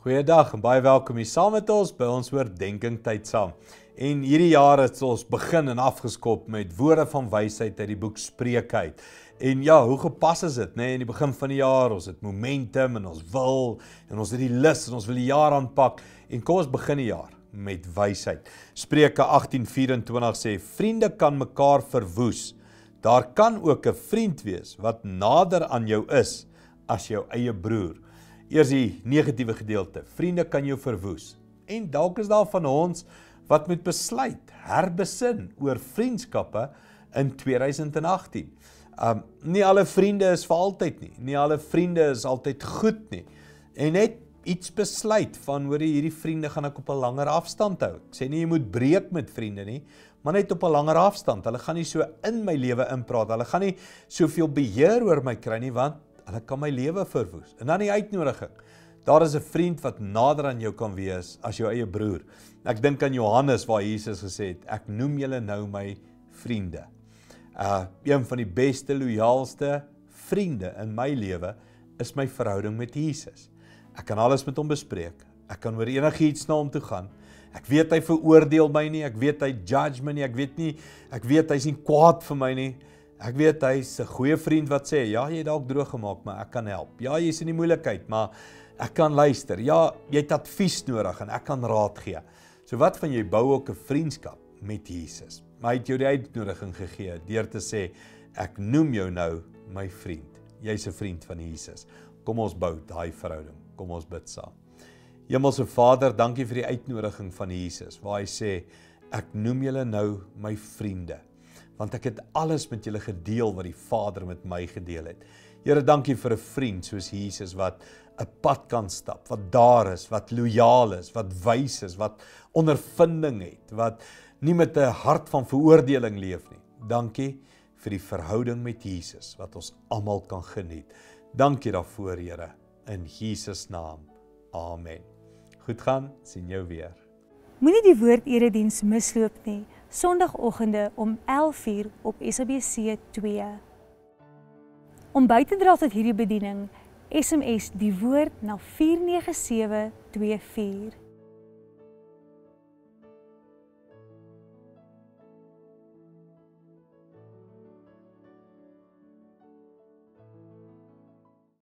Goeiedag en baie welkom hier saam met ons by ons oordenking tyd saam. En hierdie jaar het ons begin en afgeskop met woorde van wysheid uit die boek Spreuke uit. En ja, hoe gepas is dit, in die begin van die jaar, ons het momentum en ons wil en ons het die lus en ons wil die jaar aanpak en kom ons begin die jaar met wysheid. Spreuke 18:24 sê: vriende kan mekaar verwoes. Daar kan ook 'n vriend wees wat nader aan jou is as jou eie broer. Eers die negatiewe gedeelte. Vriende kan jou verwoes. En dalk is daar van ons wat moet besluit, herbesin oor vriendskappe in 2018. Nie alle vriende is vir altyd nie. Nie alle vriende is altyd goed nie. En net iets besluit van hoor hierdie vriende gaan ek op 'n langer afstand hou. Ek sê nie jy moet breek met vriende nie, maar net op 'n langer afstand. Hulle gaan nie so in my lewe inpraat. Hulle gaan nie soveel beheer oor my kry nie, want hulle kan my lewe verwoes. En dan die uitnodiging. Daar is 'n vriend wat nader aan jou kan wees as jou eie broer. Ek dink aan Johannes waar Jesus gesê het, ek noem julle nou my vriende. Een van die beste, loyaalste vriende in my lewe is my verhouding met Jesus. Ek kan alles met hom bespreek. Ek kan oor enigiets na hom toe gaan. Ek weet hy veroordeel my nie, ek weet hy judge my nie, ek weet hy's nie kwaad vir my nie. Ek weet hy's 'n goeie vriend wat sê, ja, jy het dalk droog gemaak, maar ek kan help. Ja, jy's in die moeilikheid, maar ek kan luister. Ja, jy het advies nodig en ek kan raad gee. So wat van jy bou ook 'n vriendskap met Jesus? Maar hy het jou die uitnodiging gegee deur te sê, ek noem jou nou my vriend. Jy's 'n vriend van Jesus. Kom ons bou daai verhouding. Kom ons bid saam. Hemelse Vader, dankie vir die uitnodiging van Jesus, waar hy sê, ek noem julle nou my vriende, want ek het alles met julle gedeel wat die Vader met my gedeel het. Here, dankie vir 'n vriend soos Jesus, wat 'n pad kan stap, wat daar is, wat loyaal is, wat wys is, wat ondervinding het, wat nie met 'n hart van veroordeling leef nie. Dankie vir die verhouding met Jesus, wat ons almal kan geniet. Dankie daarvoor, Here, in Jesus naam. Amen. Goed gaan, sien jou weer. Moenie die woord-erediens misloop nie, Sondagoggende om 11:00 op SABC 2. Om by te dra tot hierdie bediening, SMS die woord na 49724.